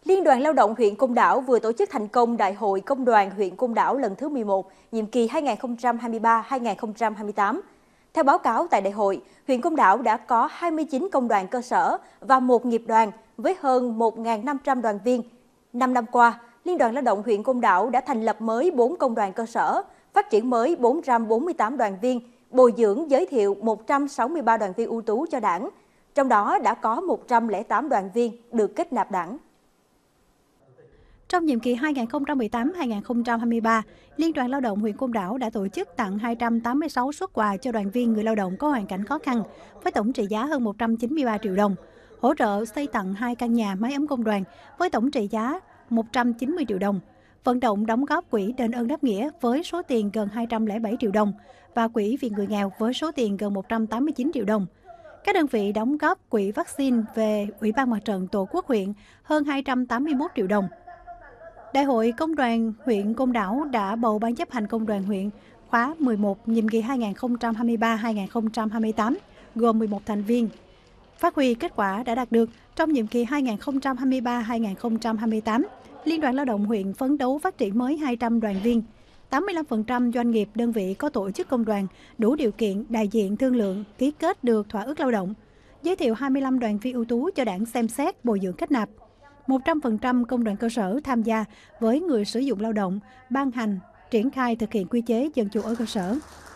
Liên đoàn Lao động huyện Côn Đảo vừa tổ chức thành công Đại hội Công đoàn huyện Côn Đảo lần thứ 11, nhiệm kỳ 2023-2028. Theo báo cáo tại đại hội, huyện Côn Đảo đã có 29 công đoàn cơ sở và 1 nghiệp đoàn với hơn 1.500 đoàn viên. 5 năm qua, Liên đoàn Lao động huyện Côn Đảo đã thành lập mới 4 công đoàn cơ sở, phát triển mới 448 đoàn viên, bồi dưỡng giới thiệu 163 đoàn viên ưu tú cho Đảng. Trong đó đã có 108 đoàn viên được kết nạp Đảng. Trong nhiệm kỳ 2018-2023, Liên đoàn Lao động huyện Côn Đảo đã tổ chức tặng 286 suất quà cho đoàn viên người lao động có hoàn cảnh khó khăn, với tổng trị giá hơn 193 triệu đồng. Hỗ trợ xây tặng 2 căn nhà mái ấm công đoàn với tổng trị giá 190 triệu đồng. Vận động đóng góp quỹ đền ơn đáp nghĩa với số tiền gần 207 triệu đồng và quỹ vì người nghèo với số tiền gần 189 triệu đồng. Các đơn vị đóng góp quỹ vaccine về Ủy ban Mặt trận Tổ quốc huyện hơn 281 triệu đồng. Đại hội Công đoàn huyện Côn Đảo đã bầu Ban chấp hành Công đoàn huyện khóa 11 nhiệm kỳ 2023-2028 gồm 11 thành viên. Phát huy kết quả đã đạt được trong nhiệm kỳ 2023-2028, Liên đoàn Lao động huyện phấn đấu phát triển mới 200 đoàn viên. 85% doanh nghiệp đơn vị có tổ chức công đoàn đủ điều kiện đại diện thương lượng ký kết được thỏa ước lao động. Giới thiệu 25 đoàn viên ưu tú cho Đảng xem xét bồi dưỡng kết nạp. 100% công đoàn cơ sở tham gia với người sử dụng lao động, ban hành, triển khai thực hiện quy chế dân chủ ở cơ sở.